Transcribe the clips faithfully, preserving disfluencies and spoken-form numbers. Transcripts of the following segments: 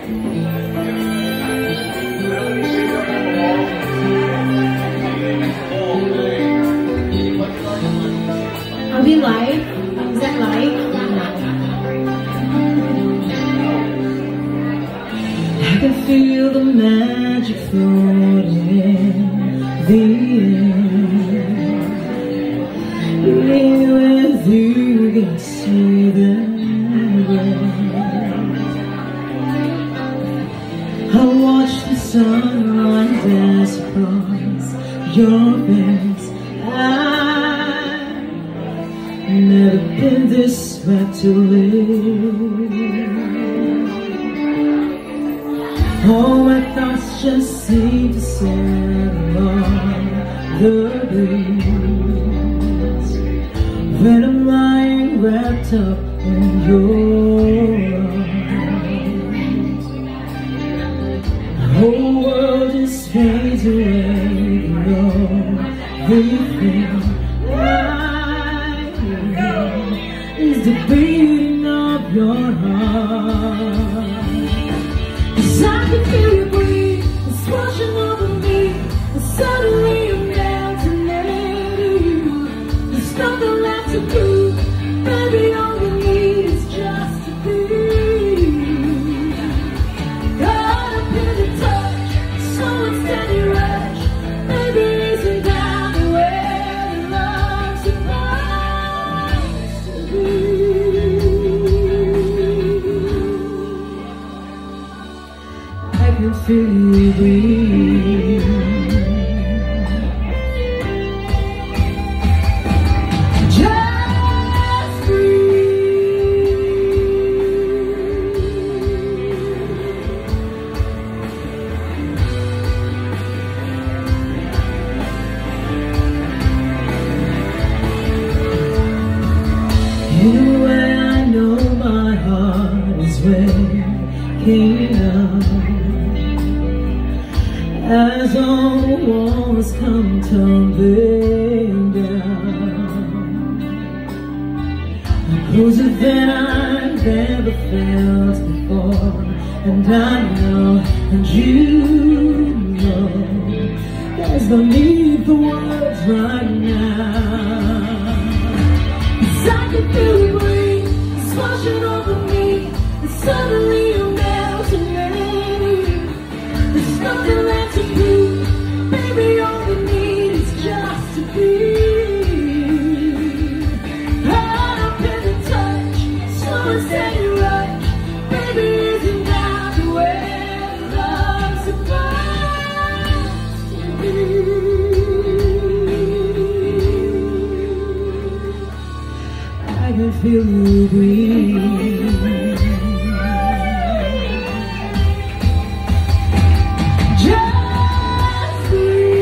Are we live? Is that live? I can feel the magic floating in the air. Being with you, can see the I watch the sunlight dance across your face. I've never been this swept away. All my thoughts just seem to settle on the breeze when I'm lying wrapped up in your arms. The whole world just fades away. The only thing I hear is the beating of your heart. 'Cause I can feel you breathe, it's washing over me, and suddenly I'm melting into you. There's nothing left to prove, baby, all you need is just to be. Caught up in the touch, so steady rush, baby, isn't that the way love's supposed to be? I can feel you breathe. Just breathe. In a way I know my heart is waking up as all the walls come tumbling down. I'm closer than I've ever felt before, and I know, and you know, there's no need for words right now. 'Cause I can feel you breathe, it's washing over me, and suddenly you're melting into you. There's nothing left to prove, baby, all we need is just to be. Caught up in the touch, slow and steady rush, baby, isn't that the way love's supposed to be? I can feel you breathe. Just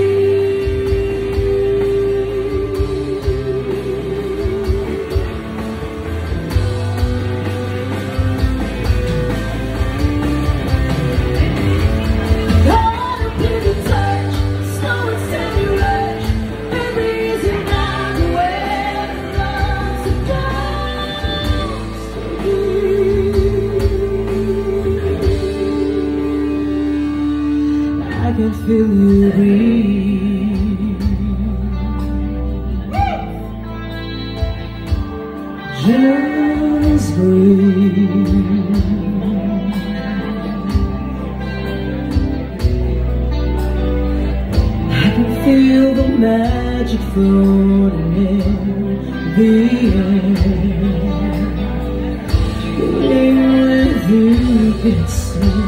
caught up in the touch, slow and steady rush, baby, isn't that the way love's supposed to be? I can feel you breathe. Just breathe. I can feel the magic floating in the air. Being with you, can see